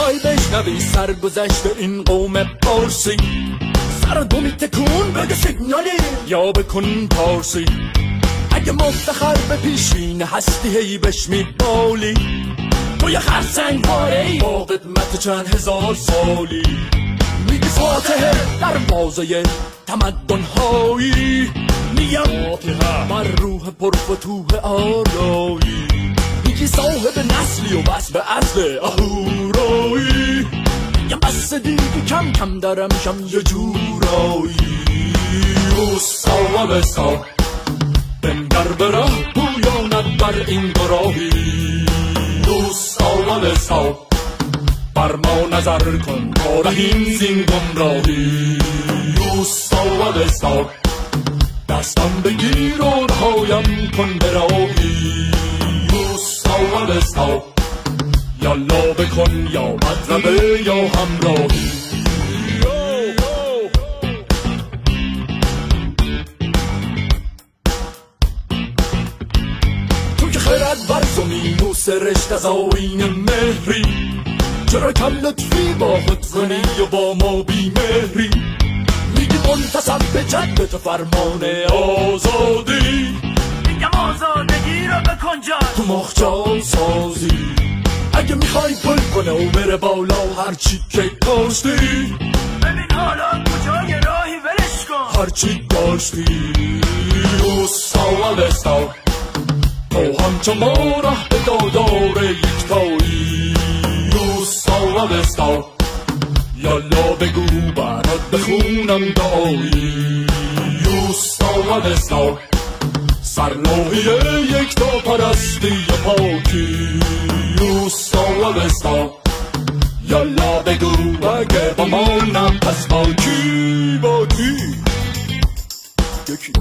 میخوای بشنوی سرگذشت این قوم پارسی، سردو میتکون بده سیگنالی یا بکن پارسی. اگه مفتخر به پیشین هستی هی بش میبالی، تو یه خرسنگ پاره‌ای با قدمت چند هزار سالی. میگی فاتحه در بازه تمدن هایی، میگم فاتحه بر روح پرفتوح آرایی. میگی صاحب نسلی و بس به اصل اهورایی، یه بس دیگه کم کم درم شم یه جورایی. اوستا و بستا بنگر بره بویاند بر این گراهی. اوستا و بستا بر ما نظر کن تا رهیم زین گمراهی. اوستا و بستا دستم بگیر و رهایم کن به راهی. اوستا و بستا یالا بکن یا مطربه یا همراهی. تو که خیرت برزمی نوس رشت از آیین مهری، چرا کم لطفی با خود کنی و با ما بی مهری. میگی منتصب به جدت فرمان آزادی، میگم آزادگی رو بکن جان تو مخجال سازی. اگه میخوای پل کنه و بره بالا هرچی که کاشتی، ببین حالا کجای راهی ولش کن هرچی داشتی. اوستا و بستا تو همچو ما ره به دادار یکتایی. اوستا و بستا یالا بگو برات بخونم دعایی. اوستا و بستا سرلوحی یکتا پرستی پاکی. اوستا و بستا یالا بگو اگه با ما نم پس با کی با کی یکی.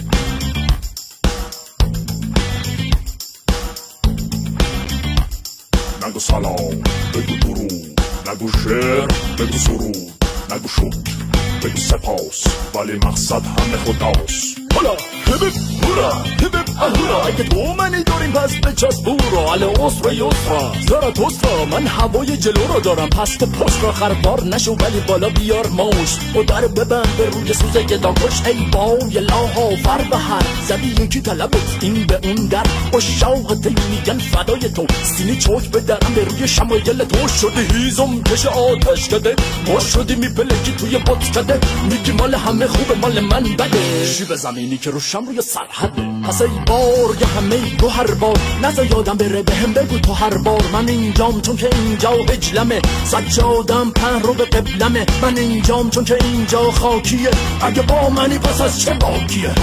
نگو سلام بگو درود، نگو شعر بگو سرود، نگو شکر بگو سپاس، ولی مقصد همه خداست. حالا هبب هورا هبب اهورا، اگه تو منی داریم پس بچسب بورا. اله اسرا یسرا زاراتوسترا، من هوای جلو رو دارم پس تو پشت را خربار نشو ولی بالا بیار موش. و در ببند به روی سوزه گداکش ای باوی لاها فر بهر. زدی یکی طلبت این به اون در اشاقت میگن فدای تو. سینی چوک به درم به روی شمایل تو شدی هیزم کش آتش کده. ما شدی میپلکی توی بط کده، میگی مال همه خوبه مال من بده. شیب زمینی که روشم روی سرحده، پس ای بار یه همه تو هر بار نزا یادم بره به هم بگو تو هر بار. من اینجام چون که اینجا هجلمه، سجادم پهن رو به قبلمه. من اینجام چون که اینجا خاکیه، اگه با منی پس از چه باکیه.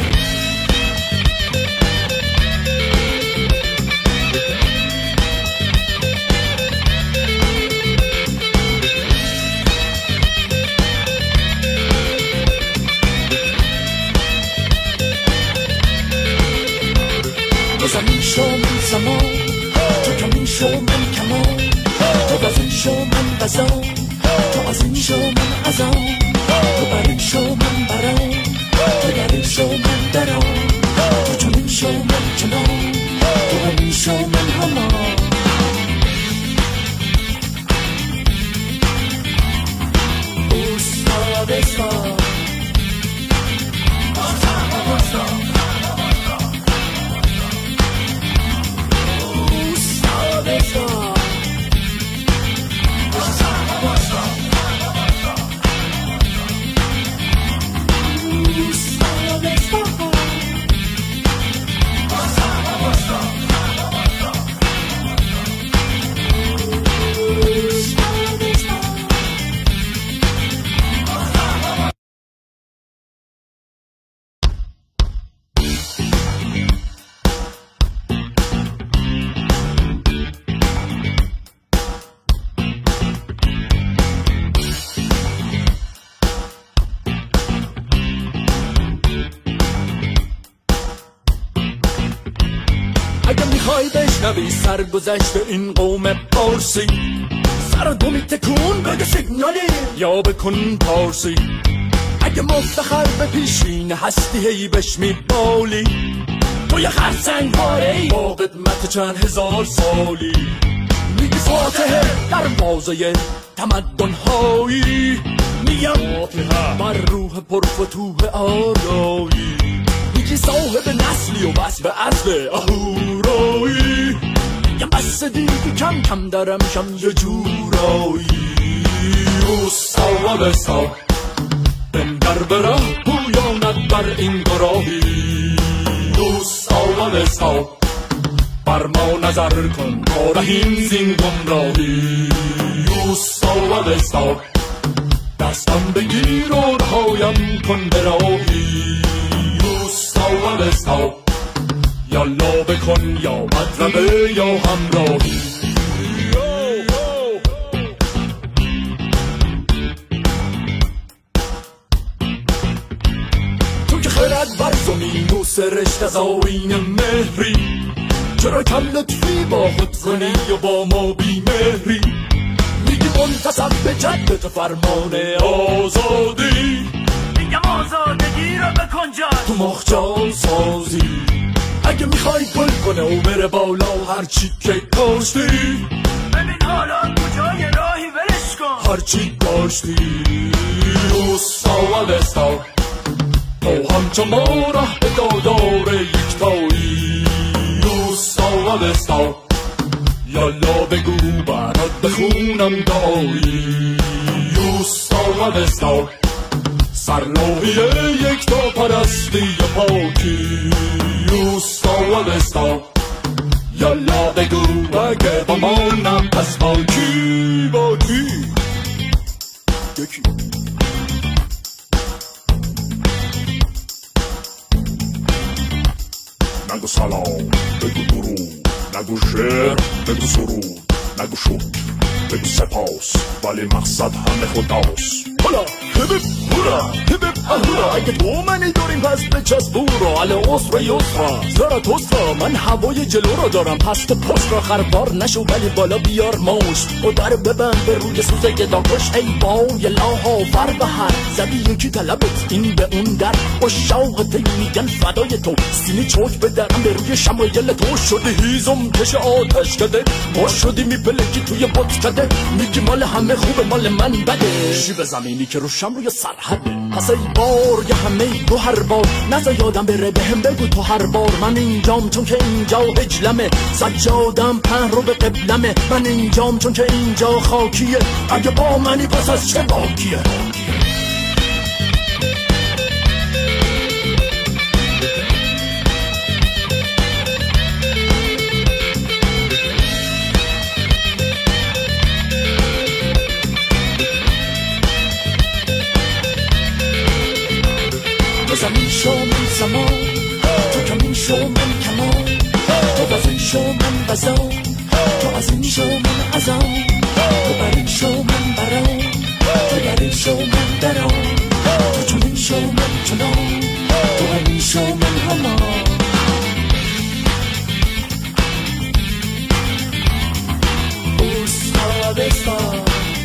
زمین شو من زمان، تو کمین شو من کمان، تو از این شو من غذا، تو از این شو من عذا، تو بر این شو من برام، تو در این شو من درام، تو چنین شو من چنان، تو همین شو من همان. اوستا بستا میخوای بشنوی سرگذشت این قوم پارسی، سردو میتکون بده سیگنالی یا بکن پارسی. اگه مفتخر به پیشین هستی هی بش میبالی، تو یه خرسنگ پاره‌ای با قدمت چند هزار سالی. میگی فاتحه دروازه تمدن هایی میگم بر روح پرفتوح آرایی میگی صاحب نسلی و بس به اصل اهورایی میگم بس دیگه کم کم درم شم یه جورایی اوستا و بستا بندر بره پویاند بر این گراهی اوستا و بستا بر ما نظر کن تا رهیم زین گمراهی اوستا و بستا دستم بگیر و رهایم کن به راهی اوستا و بستا یالا بکن یا مطربه یا همراهی تو که خرد بر زمین و سرشت از آیین مهری چرا کم لطفی با خود کنی و با ما بی مهری میگی منتصب به جدت فرمان آزادی میگم آزادگی رو بکن جان تو مخجال سازی اگه میخوای گل کنه و بره بالا هرچی که کاشتی ببین حالا کجای راهی ولش کن هرچی داشتی اوستا و بستا تو همچو ما ره به دادار یکتایی اوستا و بستا یالا بگو برات بخونم دایی اوستا و بستا سرلوحی یکتا پرستی پاکی اوستا و بستا یالا بگو اگه با مانم پس با کی با کی یکی نگو سلام بگو درود نگو شعر بگو سرود نگو شکر بگو سپاس ولی مقصد همه خداست حالا هبب هورا هبب اهورا اگه تو منی داریم پس بچسب بورا علی عصر یسرا زراتوستا من هوای جلو رو دارم پست پشت را خربار نشو ولی بالا بیار موش و در ببند به روی سوزه گداکش ای باوی لاها فر بهر زدی یکی طلبت این به اون در با شوقت میگن فدای تو سینی چوک به درم به روی شمایل تو شدی هیزم کش آتش کده ما شدی میپلکی توی بط کده میگی مال همه خوبه مال من بده شیب زمینی که روشم روی سرحده پس ای بار یه همه تو هر بار نزا یادم بره بهم بگو تو هر بار من اینجام چون که اینجا هجلمه سجادم پهن رو به قبلمه من اینجام چون که اینجا خاکیه اگه با منی پس از چه باکیه زمین شو من زمان تو کمین شو من کمان تو وزین شو من وزان تو از این شو من ازان تو برین شو من بران تو برین شو من بران تو چنین شو من چنان تو همین شو من همان اوستا بستا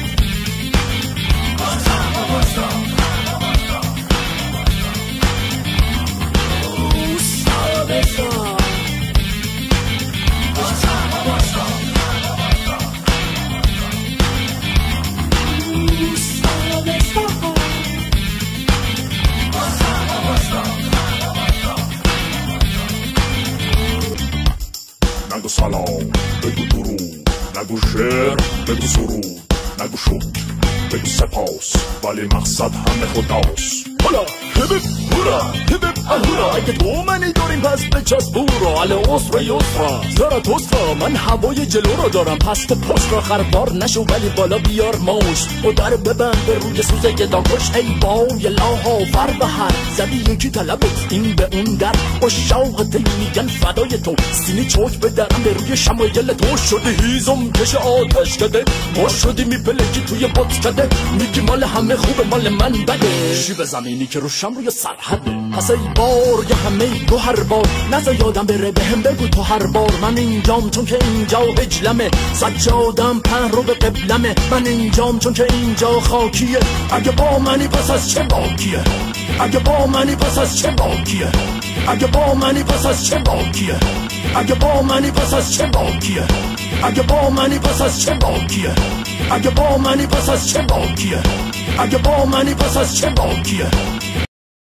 نگو سلام بگو درود نگو شعر بگو سرود نگو شکر بگو سپاس ولی مقصد همه خداست حالا هبب هورا هبب اهورا اگه تو منی داریم پس بچسب بورا علی عصر یسرا زراتوستا من هوای جلو رو دارم پست پشت را خربار نشو ولی بالا بیار موش و در ببند به روی سوزه گداکش ای باوی لاها فر بهر زدی یکی طلبت این به اون در با شوقت میگن فدای تو سینی چوک به درم به روی شمایل تو شدی هیزم کش آتش کده ما شدی میپلکی توی بط کده میگی مال همه خوبه مال من بده شیب زمینی که روشم روی سرحده پس ای بار یه همه تو هر بار نزا یادم بره بهم بگو تو هر بار من اینجام چون که اینجا هجلمه سجادم پهن رو به قبلمه من اینجام چون که اینجا خاکیه اگه با منی پس از چه باکیه اگه با منی پس از چه باکیه اگه با منی پس از چه باکیه اگه با منی پس از چه باکیه اگه با منی پس از چه باکیه اگه با منی پس از چه باکیه اگه با منی پس از چه باکیه